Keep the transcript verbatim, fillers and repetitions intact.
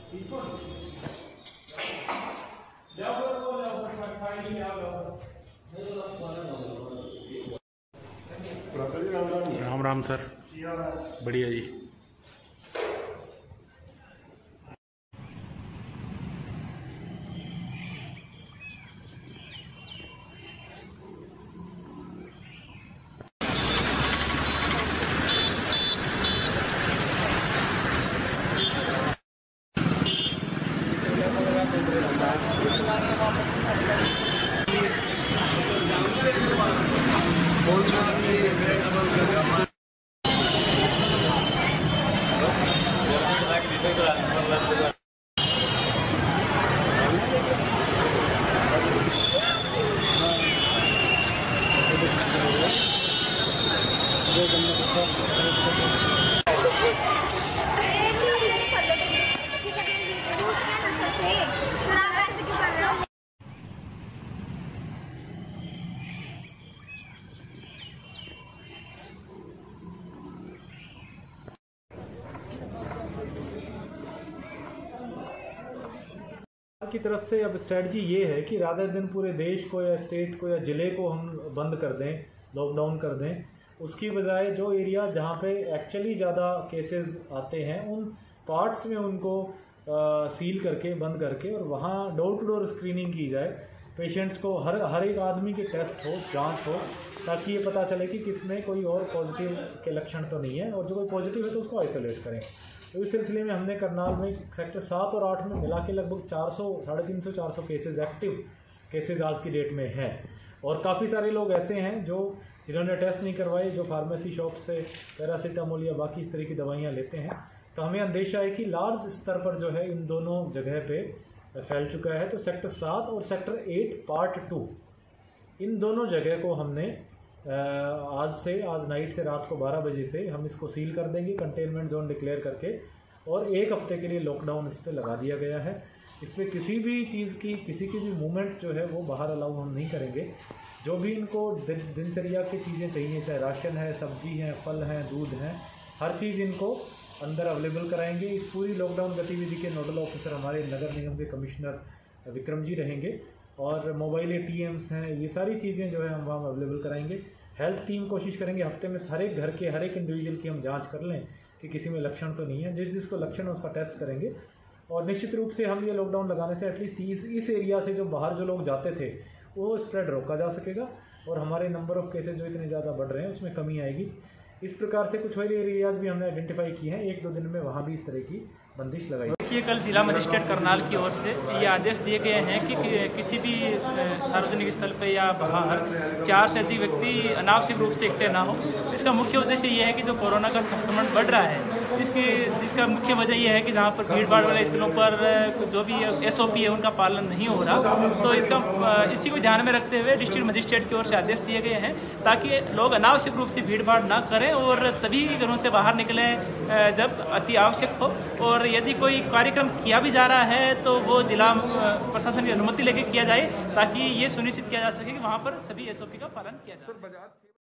Ram Ram sir, बढ़िया जी। की तरफ से अब स्ट्रेटजी ये है कि रादर दिन पूरे देश को या स्टेट को या ज़िले को हम बंद कर दें, लॉकडाउन कर दें, उसकी बजाय जो एरिया जहाँ पे एक्चुअली ज़्यादा केसेस आते हैं उन पार्ट्स में उनको आ, सील करके बंद करके और वहाँ डोर टू डोर स्क्रीनिंग की जाए। पेशेंट्स को हर हर एक आदमी के टेस्ट हो, जांच हो, ताकि ये पता चले कि किसमें कोई और पॉजिटिव के लक्षण तो नहीं है, और जो कोई पॉजिटिव है तो उसको आइसोलेट करें। तो इस सिलसिले में हमने करनाल में सेक्टर सात और आठ में मिला के लगभग चार सौ साढ़े तीन सौ चार सौ केसेज एक्टिव केसेज आज की डेट में हैं, और काफ़ी सारे लोग ऐसे हैं जो जिन्होंने टेस्ट नहीं करवाए, जो फार्मेसी शॉप से पैरासीटामोल या बाकी इस तरह की दवाइयाँ लेते हैं। तो हमें अंदेशा है कि लार्ज स्तर पर जो है इन दोनों जगह पे फैल चुका है। तो सेक्टर सात और सेक्टर एट पार्ट टू, इन दोनों जगह को हमने आज से आज नाइट से रात को बारह बजे से हम इसको सील कर देंगे, कंटेनमेंट जोन डिक्लेयर करके, और एक हफ्ते के लिए लॉकडाउन इस पर लगा दिया गया है। इस पर किसी भी चीज़ की, किसी की भी मूवमेंट जो है वो बाहर अलाउ हम नहीं करेंगे। जो भी इनको दिन दिनचर्या की चीज़ें चाहिए, चाहे राशन है, सब्जी है, फल हैं, दूध हैं, हर चीज़ इनको अंदर अवेलेबल कराएंगे। इस पूरी लॉकडाउन गतिविधि के नोडल ऑफिसर हमारे नगर निगम के कमिश्नर विक्रम जी रहेंगे, और मोबाइल ए टी एम्स हैं, ये सारी चीज़ें जो है हम वहाँ अवेलेबल कराएंगे। हेल्थ टीम कोशिश करेंगे हफ्ते में हर एक घर के हर एक इंडिविजुअल की हम जांच कर लें कि किसी में लक्षण तो नहीं है। जिस जिसको लक्षण है उसका टेस्ट करेंगे, और निश्चित रूप से हम ये लॉकडाउन लगाने से एटलीस्ट इस इस एरिया से जो बाहर जो लोग जाते थे वो स्प्रेड रोका जा सकेगा, और हमारे नंबर ऑफ केसेज जो इतने ज़्यादा बढ़ रहे हैं उसमें कमी आएगी। इस प्रकार से कुछ और एरियाज भी हमने आइडेंटिफाई किए हैं, एक दो दिन में वहाँ भी इस तरह की बंदिश लगाई। देखिए, कल जिला मजिस्ट्रेट करनाल की ओर से ये आदेश दिए गए हैं कि, कि किसी भी सार्वजनिक स्थल पर या बाहर चार से अधिक व्यक्ति अनावश्यक रूप से इकट्ठे ना हो। इसका मुख्य उद्देश्य ये है कि जो कोरोना का संक्रमण बढ़ रहा है, इसकी जिसका मुख्य वजह यह है कि जहाँ पर भीड़ भाड़ वाले स्थलों पर जो भी एस ओ पी है उनका पालन नहीं हो रहा। तो इसका इसी को ध्यान में रखते हुए डिस्ट्रिक्ट मजिस्ट्रेट की ओर से आदेश दिए गए हैं, ताकि लोग अनावश्यक रूप से भीड़ भाड़ ना करें और तभी घरों से बाहर निकलें जब अति आवश्यक हो। और यदि कोई कार्यक्रम किया भी जा रहा है तो वो जिला प्रशासन की अनुमति लेके किया जाए, ताकि ये सुनिश्चित किया जा सके कि वहाँ पर सभी एस ओ पी का पालन किया जाए।